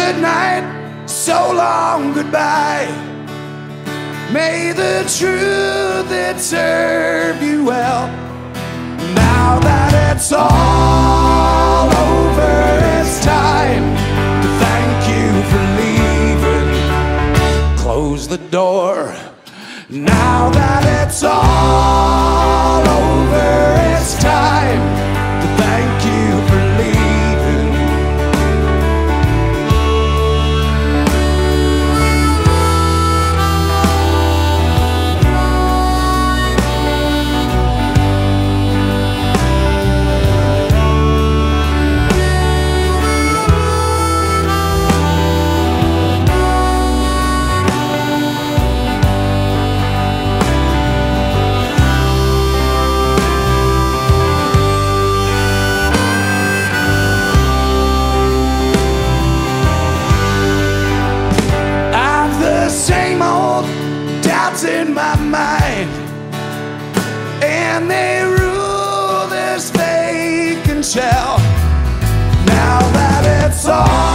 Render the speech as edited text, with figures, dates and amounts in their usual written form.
good night, so long goodbye. May the truth it serve you well. Now that it's all over, it's time to thank you for leaving. Close the door. Now that it's all over, it's time to thank you for leaving. In my mind, and they rule this vacant shell. Now that it's all